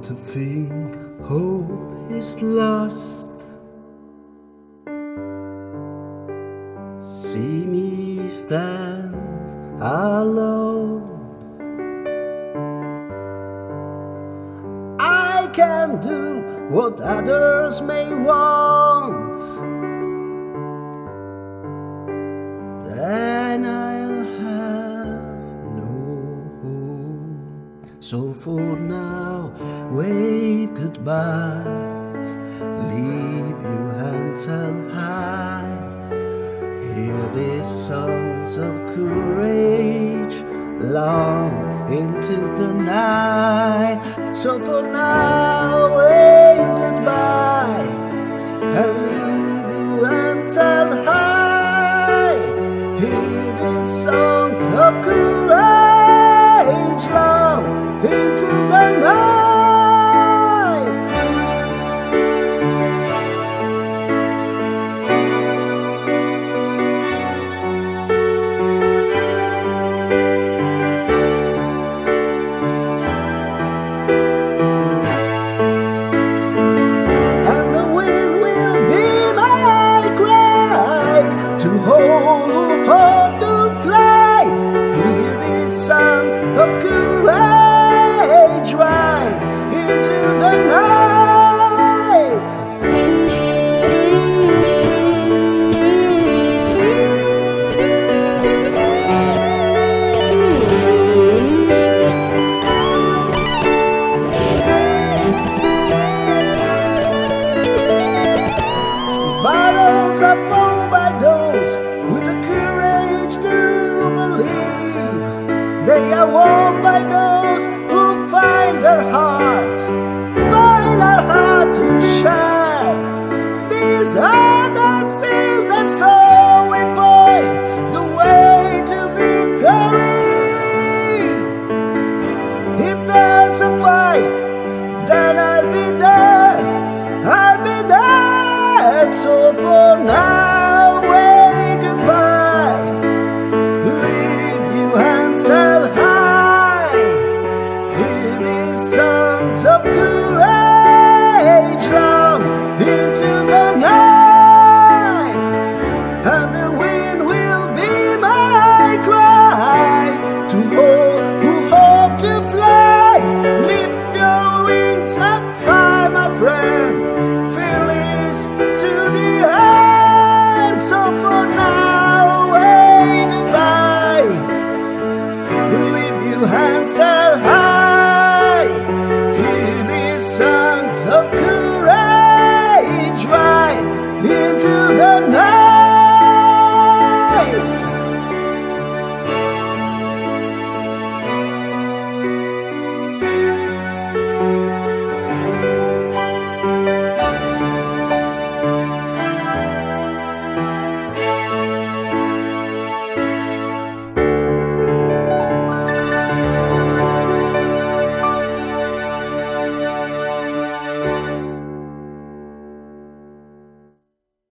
to think hope is lost. See me stand alone. I can do what others may want. Then I'll have no hope. So for now, wave goodbye. Leave your hands held high. Hear these songs of courage long into the night. So for now, wave goodbye and leave your hands held high. Hear these songs of courage long into the night. To hold who hope to fly, hear these songs of courage right into the night. Battles are fought by those with the courage to believe. They are won by those who find their heart to share. These are that feel the soul we point the way to victory. If there's a fight, then I'll be there. I'll be there. So for now, wave goodbye. Leave your hands held high. Hear these songs of courage long into the night. And the wind will be my cry to all who hope to fly. Lift your wings up high, my friend.